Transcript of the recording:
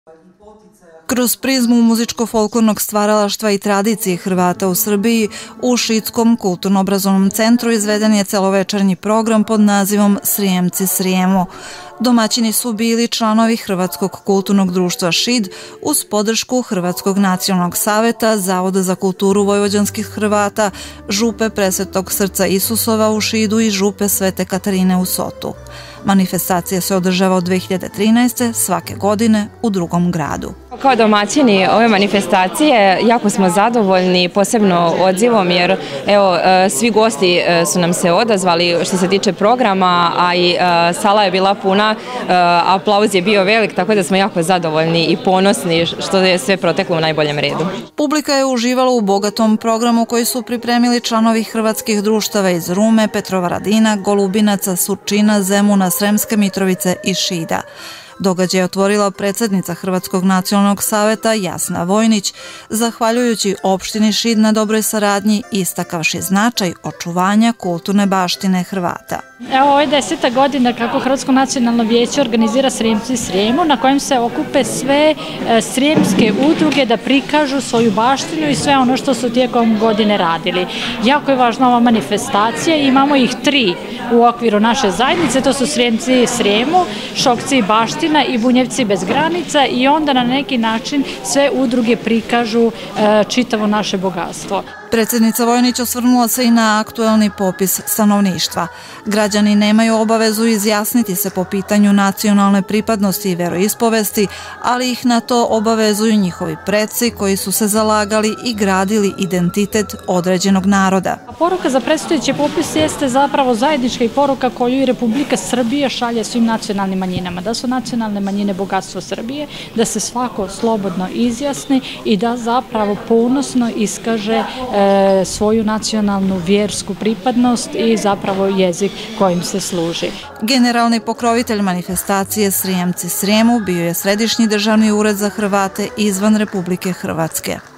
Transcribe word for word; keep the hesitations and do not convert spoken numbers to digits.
Kroz prizmu muzičko-folklornog stvaralaštva i tradicije Hrvata u Srbiji, u Šidskom kulturno-obrazovnom centru izveden je celovečernji program pod nazivom Srijemci Srijemu. Domaćini su bili članovi Hrvatskog kulturnog društva Šid uz podršku Hrvatskog nacionalnog saveta, Zavoda za kulturu vojvođanskih Hrvata, Župe Presvetog srca Isusova u Šidu i Župe Svete Katarine u Sotu. Manifestacija se održava od dve hiljade trinaeste. svake godine u drugom gradu. Kao domaćini ove manifestacije jako smo zadovoljni, posebno odzivom, jer evo, svi gosti su nam se odazvali što se tiče programa, a i sala je bila puna, aplauz je bio velik, tako da smo jako zadovoljni i ponosni što je sve proteklo u najboljem redu. Publika je uživala u bogatom programu koji su pripremili članovi hrvatskih društava iz Rume, Petrovaradina, Golubinaca, Surčina, Zemuna, Sremske Mitrovice i Šida. Događaj je otvorila predsjednica Hrvatskog nacionalnog saveta Jasna Vojnić, zahvaljujući opštini Šid na dobroj saradnji, istakavši značaj očuvanja kulturne baštine Hrvata. Evo, ovo je deseta godina kako Hrvatsko nacionalno vijeće organizira Srijemci Srijemu, na kojem se okupe sve srijemske udruge da prikažu svoju baštinu i sve ono što su tijekom godine radili. Jako je važna ova manifestacija, imamo ih tri u okviru naše zajednice, to su Srijemci Srijemu, Šokci baština i Bunjevci bez granica, i onda na neki način sve udruge prikažu čitavo naše bogatstvo. Predsjednica Vojnić osvrnula se i na aktuelni popis stanovništva. Građani nemaju obavezu izjasniti se po pitanju nacionalne pripadnosti i veroispovesti, ali ih na to obavezuju njihovi preci koji su se zalagali i gradili identitet određenog naroda. Poruka za predstojeći popis jeste zapravo zajednička i poruka koju i Republika Srbija šalje svim nacionalnim manjinama, da su nacionalne manjine bogatstvo Srbije, da se svako slobodno izjasni i da zapravo ponosno iskaže svoju nacionalnu vjersku pripadnost i zapravo jezik kojim se služi. Generalni pokrovitelj manifestacije Srijemci Srijemu bio je Središnji državni ured za Hrvate izvan Republike Hrvatske.